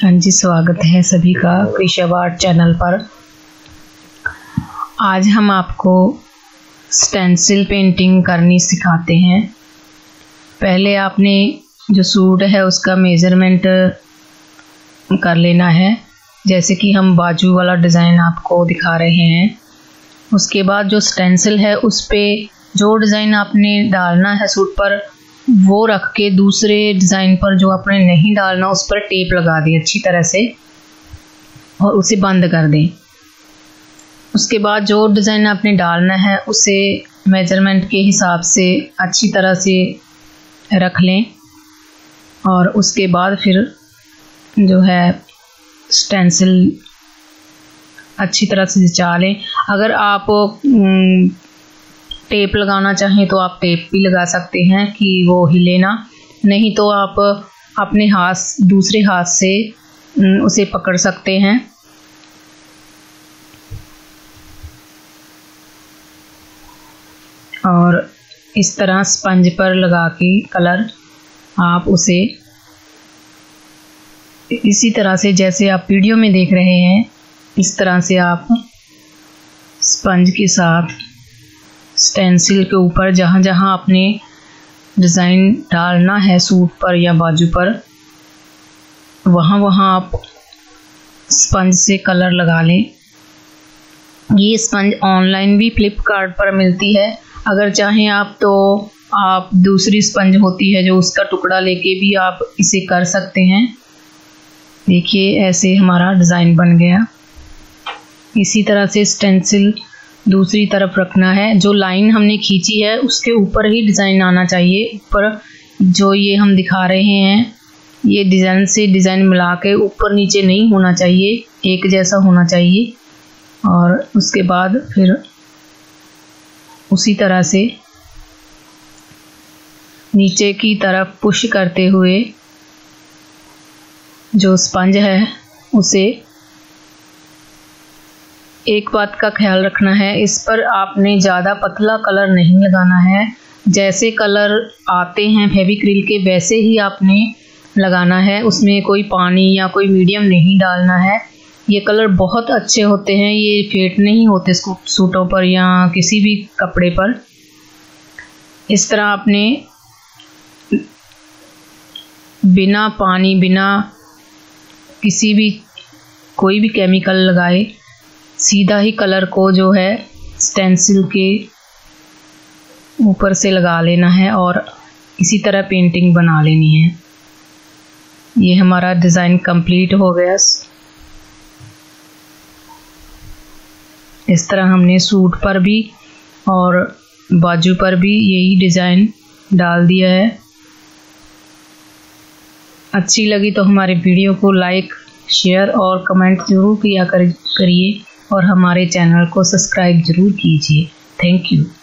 हाँ जी, स्वागत है सभी का केशव आर्ट चैनल पर। आज हम आपको स्टेंसिल पेंटिंग करनी सिखाते हैं। पहले आपने जो सूट है उसका मेज़रमेंट कर लेना है, जैसे कि हम बाजू वाला डिज़ाइन आपको दिखा रहे हैं। उसके बाद जो स्टेंसिल है उस पे जो डिज़ाइन आपने डालना है सूट पर, वो रख के दूसरे डिज़ाइन पर जो आपने नहीं डालना उस पर टेप लगा दें अच्छी तरह से और उसे बंद कर दें। उसके बाद जो डिज़ाइन आपने डालना है उसे मेजरमेंट के हिसाब से अच्छी तरह से रख लें और उसके बाद फिर जो है स्टेंसिल अच्छी तरह से जचा लें। अगर आप टेप लगाना चाहें तो आप टेप भी लगा सकते हैं कि वो हिले ना, नहीं तो आप अपने दूसरे हाथ से उसे पकड़ सकते हैं। और इस तरह स्पंज पर लगा के कलर आप उसे इसी तरह से जैसे आप वीडियो में देख रहे हैं, इस तरह से आप स्पंज के साथ स्टेंसिल के ऊपर जहाँ जहाँ आपने डिज़ाइन डालना है सूट पर या बाजू पर, वहाँ वहाँ आप स्पंज से कलर लगा लें। ये स्पंज ऑनलाइन भी फ्लिपकार्ट पर मिलती है। अगर चाहें आप तो आप दूसरी स्पंज होती है जो उसका टुकड़ा लेके भी आप इसे कर सकते हैं। देखिए ऐसे हमारा डिज़ाइन बन गया। इसी तरह से स्टेंसिल दूसरी तरफ रखना है। जो लाइन हमने खींची है उसके ऊपर ही डिज़ाइन आना चाहिए। ऊपर जो ये हम दिखा रहे हैं, ये डिज़ाइन से डिज़ाइन मिला के ऊपर नीचे नहीं होना चाहिए, एक जैसा होना चाहिए। और उसके बाद फिर उसी तरह से नीचे की तरफ पुश करते हुए जो स्पंज है उसे, एक बात का ख्याल रखना है, इस पर आपने ज़्यादा पतला कलर नहीं लगाना है। जैसे कलर आते हैं फेविक्रिल के वैसे ही आपने लगाना है, उसमें कोई पानी या कोई मीडियम नहीं डालना है। ये कलर बहुत अच्छे होते हैं, ये फेड नहीं होते सूटों पर या किसी भी कपड़े पर। इस तरह आपने बिना पानी, बिना किसी भी कोई भी केमिकल लगाए सीधा ही कलर को जो है स्टेंसिल के ऊपर से लगा लेना है और इसी तरह पेंटिंग बना लेनी है। ये हमारा डिज़ाइन कंप्लीट हो गया। इस तरह हमने सूट पर भी और बाजू पर भी यही डिज़ाइन डाल दिया है। अच्छी लगी तो हमारे वीडियो को लाइक, शेयर और कमेंट ज़रूर किया करिए और हमारे चैनल को सब्सक्राइब ज़रूर कीजिए। Thank you.